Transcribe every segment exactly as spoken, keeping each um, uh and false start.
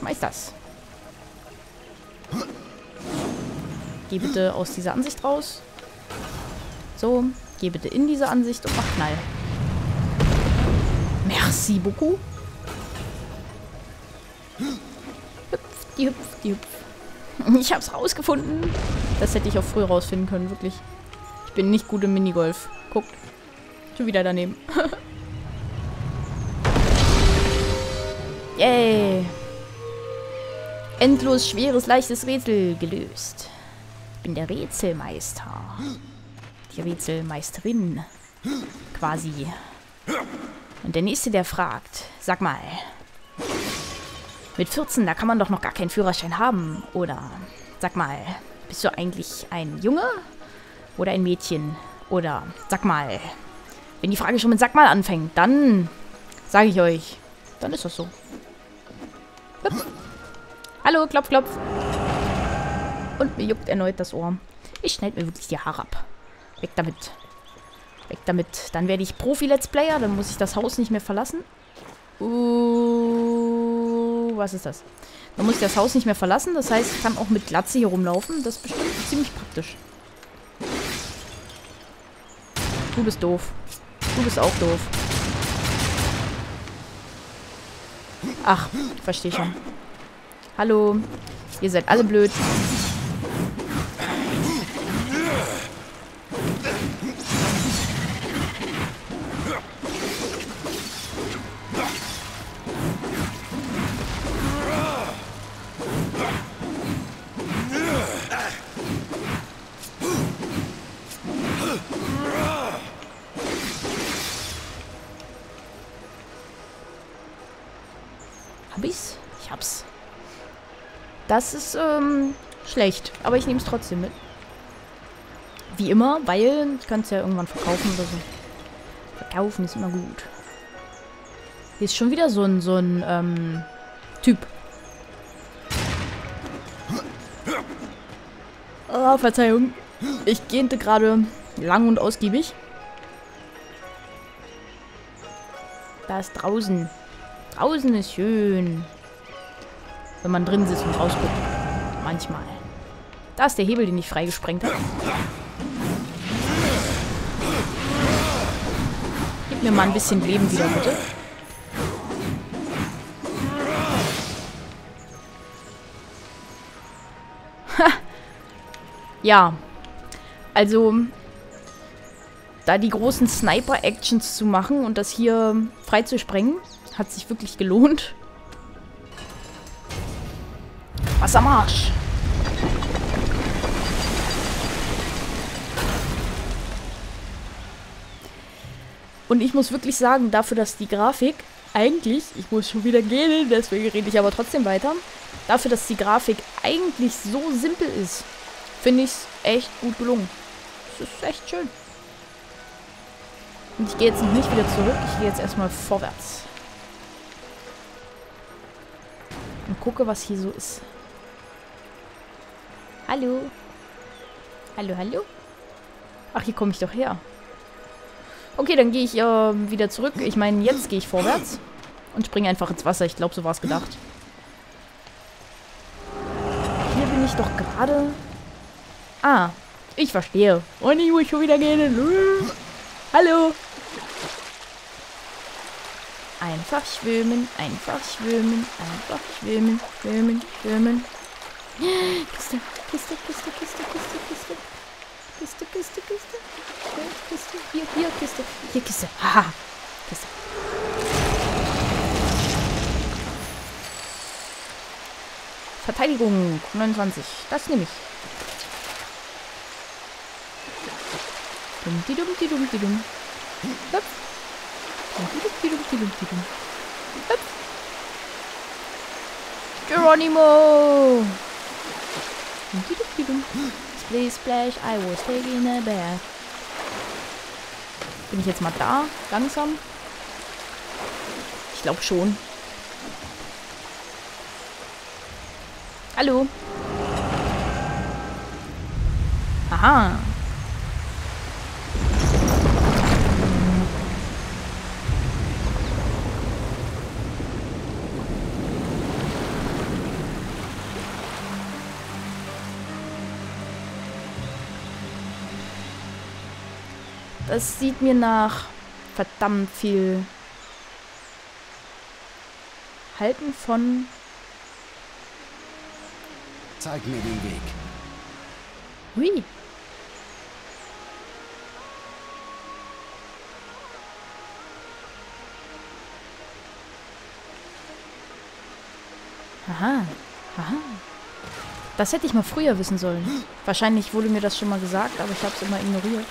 Schmeiß das. Geh bitte aus dieser Ansicht raus. So, geh bitte in diese Ansicht und mach Knall. Merci beaucoup. Hüpf, die hüpf, die hüpf. Ich hab's rausgefunden. Das hätte ich auch früher rausfinden können, wirklich. Ich bin nicht gut im Minigolf. Guckt. Schon wieder daneben. Yay. Endlos schweres, leichtes Rätsel gelöst. Ich bin der Rätselmeister. Die Rätselmeisterin. Quasi. Und der Nächste, der fragt, sag mal, mit vierzehn, da kann man doch noch gar keinen Führerschein haben. Oder, sag mal, bist du eigentlich ein Junge oder ein Mädchen? Oder, sag mal, wenn die Frage schon mit sag mal anfängt, dann sage ich euch, dann ist das so. Hüpf. Hallo, klopf, klopf. Und mir juckt erneut das Ohr. Ich schneide mir wirklich die Haare ab. Weg damit. Weg damit. Dann werde ich Profi-Let's Player. Dann muss ich das Haus nicht mehr verlassen. Uh, was ist das? Dann muss ich das Haus nicht mehr verlassen. Das heißt, ich kann auch mit Glatze hier rumlaufen. Das ist bestimmt ziemlich praktisch. Du bist doof. Du bist auch doof. Ach, verstehe schon. Hallo. Ihr seid alle blöd. Hab ich's? Ich hab's. Das ist, ähm, schlecht. Aber ich nehme es trotzdem mit. Wie immer, weil ich kann es ja irgendwann verkaufen oder so. Verkaufen ist immer gut. Hier ist schon wieder so ein, so ein, ähm, Typ. Oh, Verzeihung. Ich gähnte gerade lang und ausgiebig. Da ist draußen. Draußen ist schön. Wenn man drin sitzt und rausguckt. Manchmal. Da ist der Hebel, den ich freigesprengt habe. Gib mir mal ein bisschen Leben wieder, bitte. Ha! Ja. Also, da die großen Sniper-Actions zu machen und das hier freizusprengen, hat sich wirklich gelohnt. Was am Arsch? Und ich muss wirklich sagen, dafür, dass die Grafik eigentlich, ich muss schon wieder gehen, deswegen rede ich aber trotzdem weiter, dafür, dass die Grafik eigentlich so simpel ist, finde ich es echt gut gelungen. Es ist echt schön. Und ich gehe jetzt noch nicht wieder zurück, ich gehe jetzt erstmal vorwärts. Und gucke, was hier so ist. Hallo. Hallo, hallo. Ach, hier komme ich doch her. Okay, dann gehe ich äh, wieder zurück. Ich meine, jetzt gehe ich vorwärts. Und springe einfach ins Wasser. Ich glaube, so war es gedacht. Hier bin ich doch gerade... Ah, ich verstehe. Und ich muss schon wieder gehen. Hallo. Einfach schwimmen, einfach schwimmen, einfach schwimmen, schwimmen, schwimmen. Kiste, Kiste, Kiste, Kiste, Kiste, Kiste. Kiste, Kiste, Kiste. Kiste, hier, hier, Kiste. Hier, Kiste. Haha. Kiste. Verteidigung, neunundzwanzig. Das nehme ich. Dumm, die dumm, die dumm, die dumm. Hüpf. Die dumm, die dumm, die dumm, die dumm. Hüpf. Geronimo. Die dumm, die dumm. Splish, splash, I was taking a bath. Bin ich jetzt mal da? Langsam? Ich glaube schon. Hallo. Aha. Das sieht mir nach verdammt viel Halten von... Zeig mir den Weg. Hui. Aha. Aha. Das hätte ich mal früher wissen sollen. Wahrscheinlich wurde mir das schon mal gesagt, aber ich habe es immer ignoriert.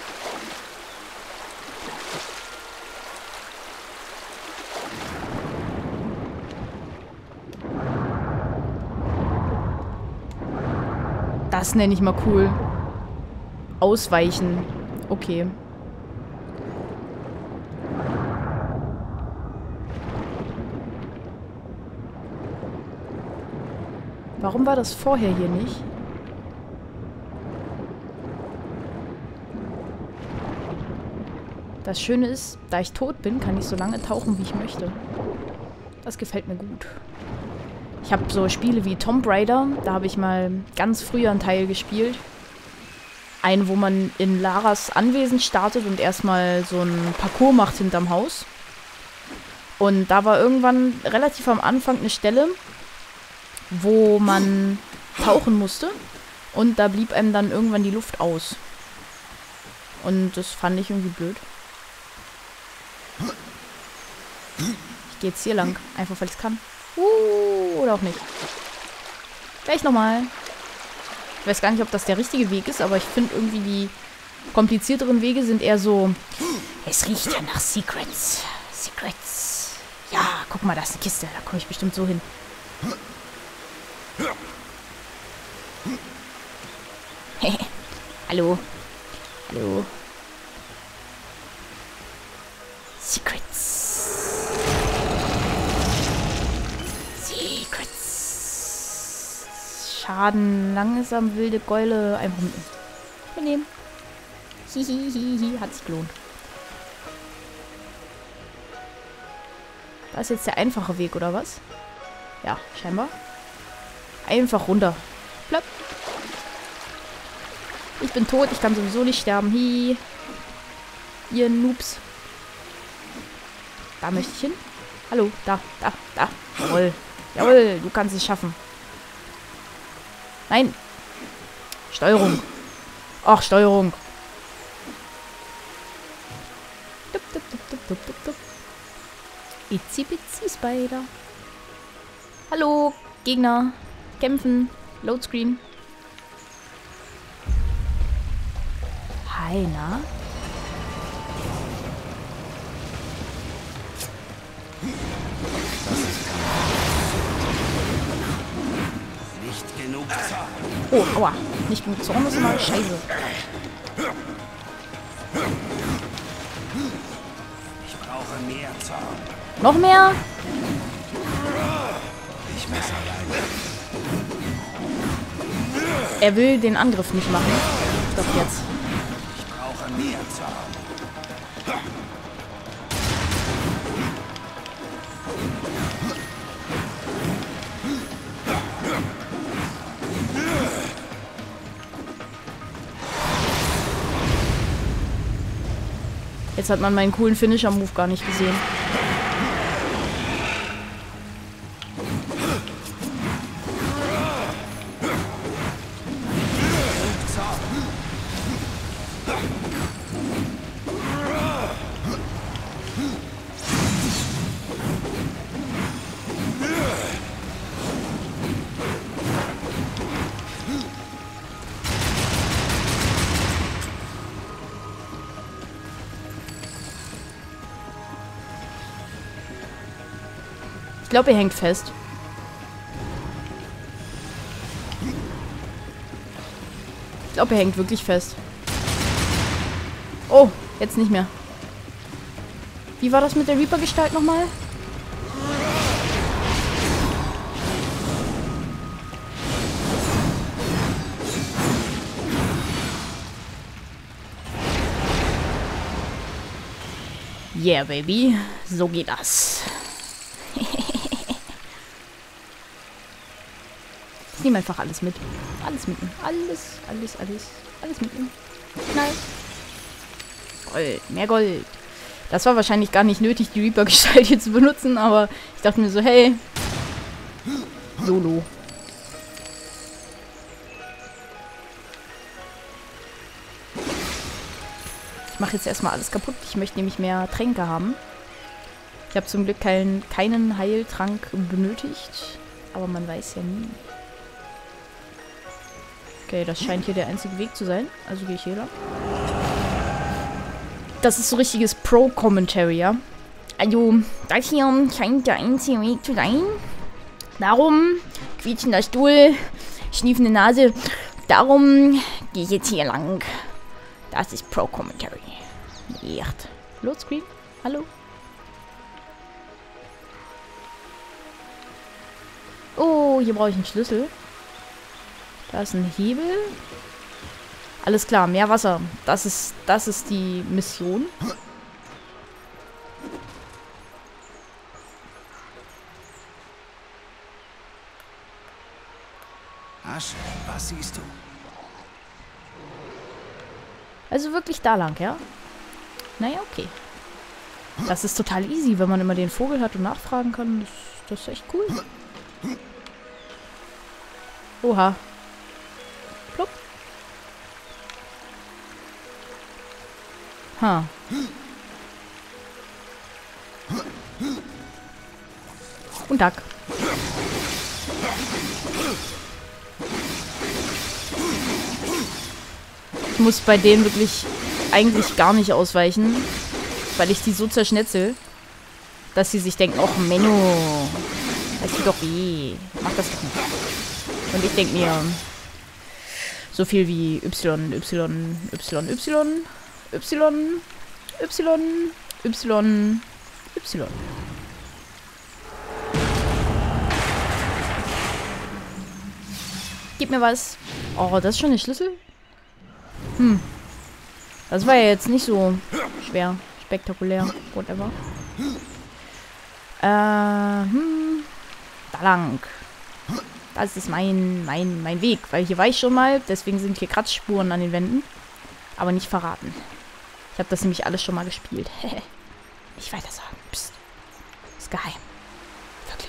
Das nenne ich mal cool. Ausweichen. Okay. Warum war das vorher hier nicht? Das Schöne ist, da ich tot bin, kann ich so lange tauchen, wie ich möchte. Das gefällt mir gut. Ich habe so Spiele wie Tomb Raider, da habe ich mal ganz früher einen Teil gespielt. Einen, wo man in Laras Anwesen startet und erstmal so einen Parcours macht hinterm Haus. Und da war irgendwann relativ am Anfang eine Stelle, wo man tauchen musste und da blieb einem dann irgendwann die Luft aus. Und das fand ich irgendwie blöd. Ich gehe jetzt hier lang, einfach weil ich es kann. Uh, oder auch nicht. Gleich nochmal. Ich weiß gar nicht, ob das der richtige Weg ist, aber ich finde irgendwie die komplizierteren Wege sind eher so... Es riecht ja nach Secrets. Secrets. Ja, guck mal, da ist eine Kiste. Da komme ich bestimmt so hin. Hallo. Hallo. Secrets. Secrets. Schaden. Langsam wilde Gäule. Einfach mitnehmen. Mitnehmen. Hihihihi. Hat sich gelohnt. Das ist jetzt der einfache Weg, oder was? Ja, scheinbar. Einfach runter. Plopp. Ich bin tot, ich kann sowieso nicht sterben. Hi. Ihr Noobs. Da möchte ich hin. Hallo, da, da, da. Jawohl. Jawohl, du kannst es schaffen. Nein. Steuerung. Ach, Steuerung. Dup, dup, dup, dup, dup, dup, dup. Itzy Bitsy Spider. Hallo, Gegner. Kämpfen. Loadscreen. Hi, na? Das ist nicht genug Zorn. Oh, aua. Nicht genug Zorn, ist mal scheiße. Ich brauche mehr Zorn. Noch mehr? Ich muss alleine. Er will den Angriff nicht machen. Doch jetzt. Ich brauche mehr Zorn. Jetzt hat man meinen coolen Finisher-Move gar nicht gesehen. Ich glaube, er hängt fest. Ich glaube, er hängt wirklich fest. Oh, jetzt nicht mehr. Wie war das mit der Reaper-Gestalt nochmal? Yeah, baby. So geht das. Ich nehme einfach alles mit. Alles mitnehmen. Alles, alles, alles. Alles mitnehmen. Knall. Gold, mehr Gold. Das war wahrscheinlich gar nicht nötig, die Reaper-Gestalt hier zu benutzen, aber ich dachte mir so, hey, YOLO. Ich mache jetzt erstmal alles kaputt. Ich möchte nämlich mehr Tränke haben. Ich habe zum Glück kein, keinen Heiltrank benötigt, aber man weiß ja nie. Okay, das scheint hier der einzige Weg zu sein. Also gehe ich hier lang. Das ist so richtiges Pro-Commentary, ja. Also, das hier scheint der einzige Weg zu sein. Darum, quietschender Stuhl, schniefende Nase. Darum gehe ich jetzt hier lang. Das ist Pro-Commentary. Echt. Loadscreen? Hallo? Oh, hier brauche ich einen Schlüssel. Da ist ein Hebel. Alles klar, mehr Wasser. Das ist, das ist die Mission. Asche, was siehst du? Also wirklich da lang, ja? Naja, okay. Das ist total easy, wenn man immer den Vogel hat und nachfragen kann. Das, das ist echt cool. Oha. Plupp. Ha. Und Tag. Ich muss bei denen wirklich eigentlich gar nicht ausweichen, weil ich die so zerschnetzel, dass sie sich denken, ach Menno, das tut doch weh. Mach das doch nicht. Und ich denke mir, so viel wie Y, Y, Y, Y, Y, Y, Y, Y. Gib mir was. Oh, das ist schon der Schlüssel? Hm. Das war ja jetzt nicht so schwer. Spektakulär. Whatever. Äh, hm. Da lang. Das ist mein, mein, mein Weg. Weil hier war ich schon mal. Deswegen sind hier Kratzspuren an den Wänden. Aber nicht verraten. Ich habe das nämlich alles schon mal gespielt. Nicht weiter sagen. Psst. Ist geheim. Wirklich.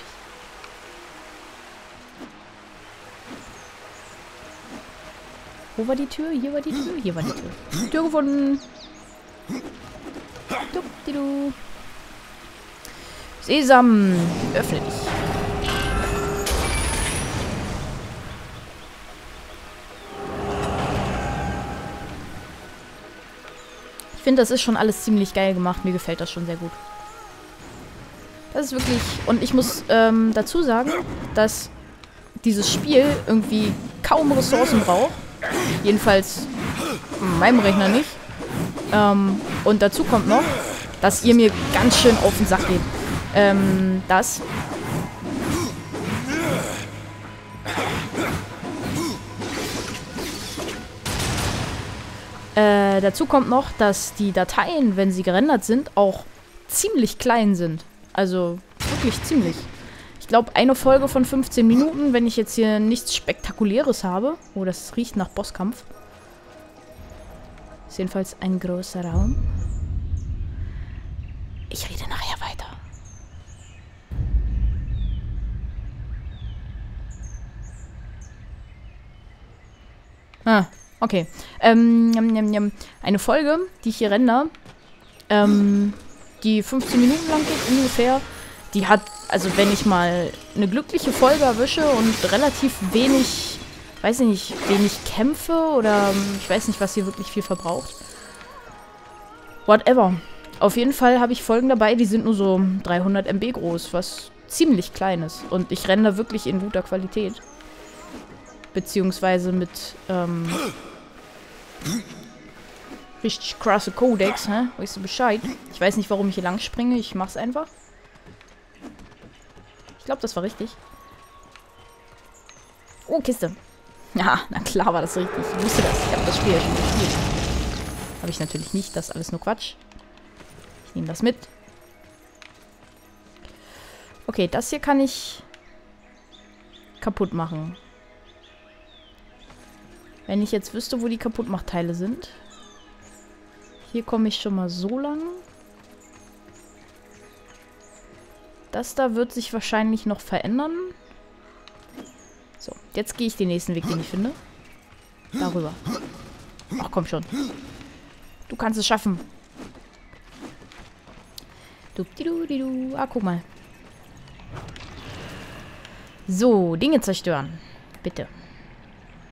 Wo war die Tür? Hier war die Tür. Hier war die Tür. Tür gefunden. Dup-di-du. Sesam. Öffne dich. Ich finde, das ist schon alles ziemlich geil gemacht. Mir gefällt das schon sehr gut. Das ist wirklich... Und ich muss ähm, dazu sagen, dass dieses Spiel irgendwie kaum Ressourcen braucht. Jedenfalls in meinem Rechner nicht. Ähm, und dazu kommt noch, dass ihr mir ganz schön auf den Sack geht. Ähm, das... Äh, dazu kommt noch, dass die Dateien, wenn sie gerendert sind, auch ziemlich klein sind. Also wirklich ziemlich. Ich glaube, eine Folge von fünfzehn Minuten, wenn ich jetzt hier nichts Spektakuläres habe. Oh, das riecht nach Bosskampf. Ist jedenfalls ein großer Raum. Ich rede nachher weiter. Ah. Okay. Ähm, jam, jam, jam. Eine Folge, die ich hier render, ähm, die fünfzehn Minuten lang geht ungefähr, die hat, also wenn ich mal eine glückliche Folge erwische und relativ wenig, weiß ich nicht, wenig Kämpfe oder ich weiß nicht, was hier wirklich viel verbraucht. Whatever. Auf jeden Fall habe ich Folgen dabei, die sind nur so dreihundert Megabyte groß, was ziemlich klein ist. Und ich render wirklich in guter Qualität. Beziehungsweise mit, ähm, richtig krasse Codex, hä? Weißt du Bescheid? Ich weiß nicht, warum ich hier lang springe. Ich mach's einfach. Ich glaube, das war richtig. Oh, Kiste. Ja, na klar war das richtig. Ich wusste das. Ich habe das Spiel ja schon gespielt. Habe ich natürlich nicht. Das ist alles nur Quatsch. Ich nehme das mit. Okay, das hier kann ich kaputt machen. Wenn ich jetzt wüsste, wo die Kaputtmachteile sind. Hier komme ich schon mal so lang. Das da wird sich wahrscheinlich noch verändern. So, jetzt gehe ich den nächsten Weg, den ich finde. Darüber. Ach, komm schon. Du kannst es schaffen. Du, ah, guck mal. So, Dinge zerstören. Bitte.